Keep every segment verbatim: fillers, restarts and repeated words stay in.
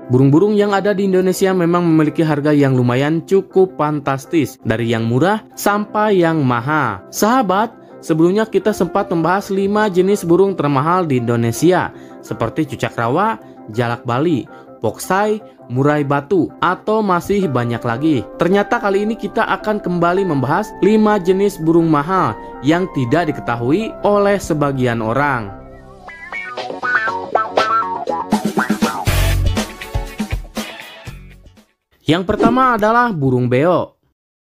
Burung-burung yang ada di Indonesia memang memiliki harga yang lumayan cukup fantastis, dari yang murah sampai yang mahal. Sahabat, sebelumnya kita sempat membahas lima jenis burung termahal di Indonesia, seperti cucak rawa, jalak Bali, poksai, murai batu, atau masih banyak lagi. Ternyata kali ini kita akan kembali membahas lima jenis burung mahal yang tidak diketahui oleh sebagian orang. Yang pertama adalah burung beo.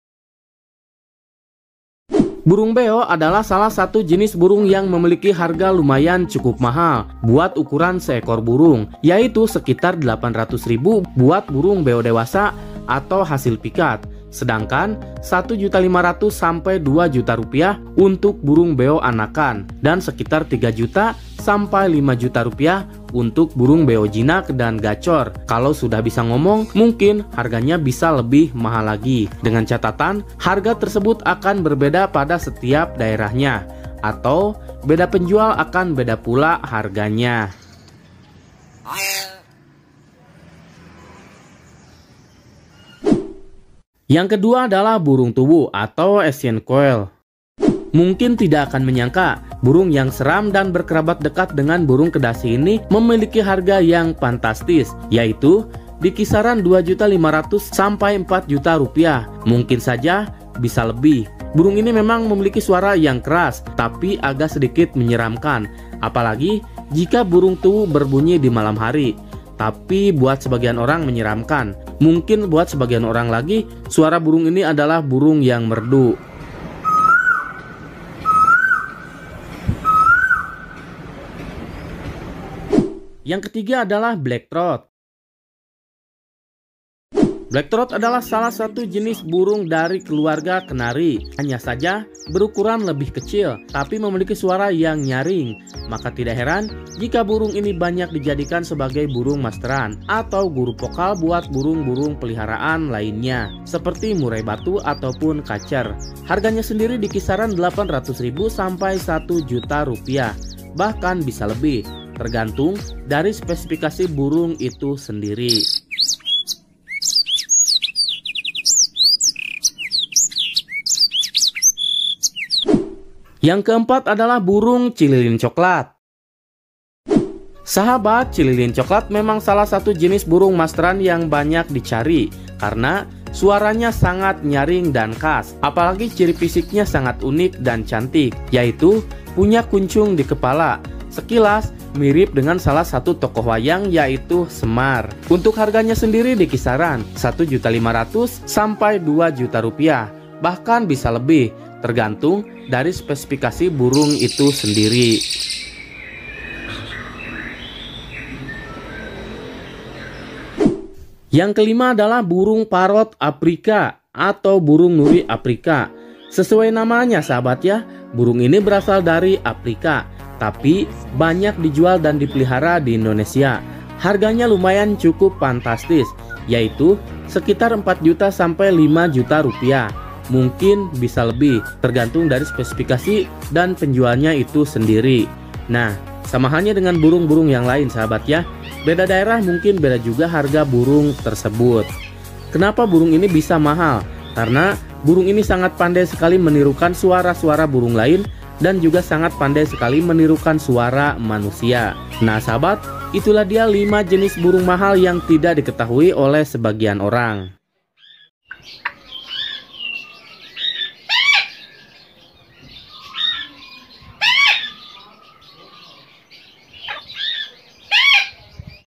Burung beo adalah salah satu jenis burung yang memiliki harga lumayan cukup mahal buat ukuran seekor burung, yaitu sekitar delapan ratus ribu buat burung beo dewasa atau hasil pikat. Sedangkan satu juta lima ratus ribu sampai dua juta rupiah untuk burung beo anakan, dan sekitar tiga juta sampai lima juta rupiah untuk burung beo jinak dan gacor. Kalau sudah bisa ngomong, mungkin harganya bisa lebih mahal lagi. Dengan catatan, harga tersebut akan berbeda pada setiap daerahnya, atau beda penjual akan beda pula harganya. Yang kedua adalah burung tubuh atau Asian Quail. Mungkin tidak akan menyangka, burung yang seram dan berkerabat dekat dengan burung kedasi ini memiliki harga yang fantastis, yaitu di kisaran dua juta lima ratus ribu sampai empat juta rupiah. Mungkin saja bisa lebih. Burung ini memang memiliki suara yang keras, tapi agak sedikit menyeramkan, apalagi jika burung tubuh berbunyi di malam hari. Tapi buat sebagian orang menyeramkan. Mungkin buat sebagian orang lagi, suara burung ini adalah burung yang merdu. Yang ketiga adalah black throat. Black throat adalah salah satu jenis burung dari keluarga kenari. Hanya saja berukuran lebih kecil, tapi memiliki suara yang nyaring. Maka tidak heran jika burung ini banyak dijadikan sebagai burung masteran atau guru vokal buat burung-burung peliharaan lainnya, seperti murai batu ataupun kacer. Harganya sendiri di kisaran delapan ratus ribu sampai satu juta rupiah. Bahkan bisa lebih, tergantung dari spesifikasi burung itu sendiri. Yang keempat adalah burung cililin coklat. Sahabat, cililin coklat memang salah satu jenis burung masteran yang banyak dicari karena suaranya sangat nyaring dan khas. Apalagi ciri fisiknya sangat unik dan cantik, yaitu punya kuncung di kepala. Sekilas mirip dengan salah satu tokoh wayang, yaitu Semar. Untuk harganya sendiri di kisaran satu juta lima ratus ribu sampai dua juta rupiah. Bahkan bisa lebih, tergantung dari spesifikasi burung itu sendiri. Yang kelima adalah burung parrot Afrika atau burung nuri Afrika. Sesuai namanya sahabat ya, burung ini berasal dari Afrika, tapi banyak dijual dan dipelihara di Indonesia. Harganya lumayan cukup fantastis, yaitu sekitar empat juta sampai lima juta rupiah. Mungkin bisa lebih, tergantung dari spesifikasi dan penjualnya itu sendiri. Nah, sama halnya dengan burung-burung yang lain sahabat ya, beda daerah mungkin beda juga harga burung tersebut. Kenapa burung ini bisa mahal? Karena burung ini sangat pandai sekali menirukan suara-suara burung lain dan juga sangat pandai sekali menirukan suara manusia. Nah sahabat, itulah dia lima jenis burung mahal yang tidak diketahui oleh sebagian orang.